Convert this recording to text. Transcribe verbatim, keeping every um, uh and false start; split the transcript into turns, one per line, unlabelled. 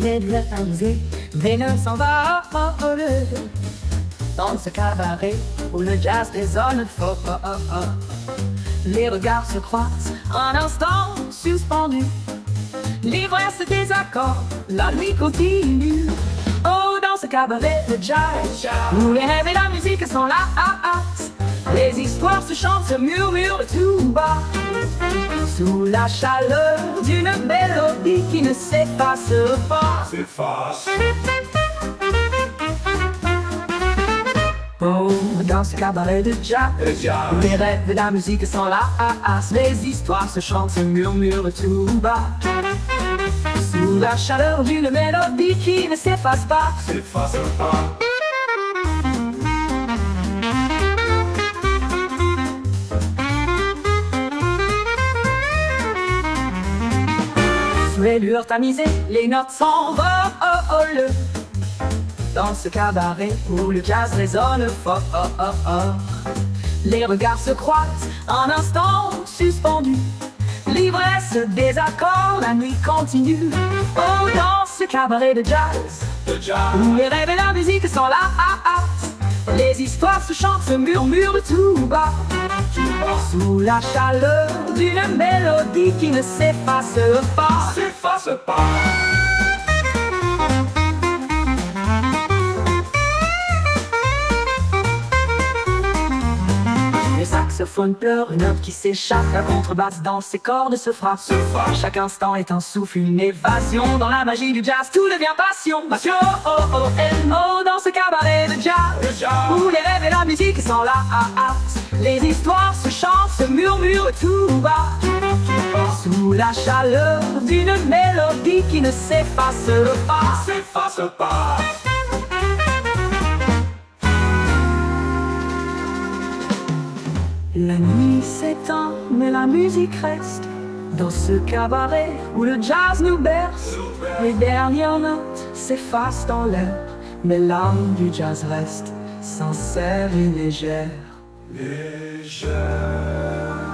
c'est de la musique, Vénus s'en va envoler dans ce cabaret où le jazz résonne fort. Les regards se croisent, un instant suspendu. L'ivresse des accords, la nuit continue. Oh, dans ce cabaret de jazz, où les rêves et la musique sont là. Les histoires se chantent, se murmurent tout bas, sous la chaleur d'une mélodie qui ne s'efface pas.
S'efface.
Oh, dans ce cabaret de jazz, où les rêves et la musique sont là. Les histoires se chantent, se murmurent tout bas, sous la chaleur d'une mélodie qui ne s'efface pas.
S'efface pas.
Les lueurs tamisées, les notes s'envolent dans ce cabaret où le jazz résonne fort. Les regards se croisent, un instant suspendu. L'ivresse des accords, la nuit continue. Oh, dans ce cabaret de jazz,
De jazz.
où les rêves et la musique sont là. Les histoires se chantent, se murmurent tout bas, sous la chaleur d'une mélodie qui ne s'efface pas.
S'efface pas.
Les saxophones pleurent, une note qui s'échappe, la contrebasse dans ses cordes se frappe.
Se frappe.
Chaque instant est un souffle, une évasion. Dans la magie du jazz, tout devient passion. Passion, oh, oh, N O, dans ce cabaret de jazz,
De jazz.
où les rêves et la musique sont là. Les histoires se chantent, se murmurent tout bas, sous la chaleur d'une mélodie qui ne s'efface pas.
S'efface pas.
La nuit s'éteint, mais la musique reste dans ce cabaret où le jazz nous berce. Les dernières notes s'effacent dans l'air, mais l'âme du jazz reste sincère et légère.
Légère.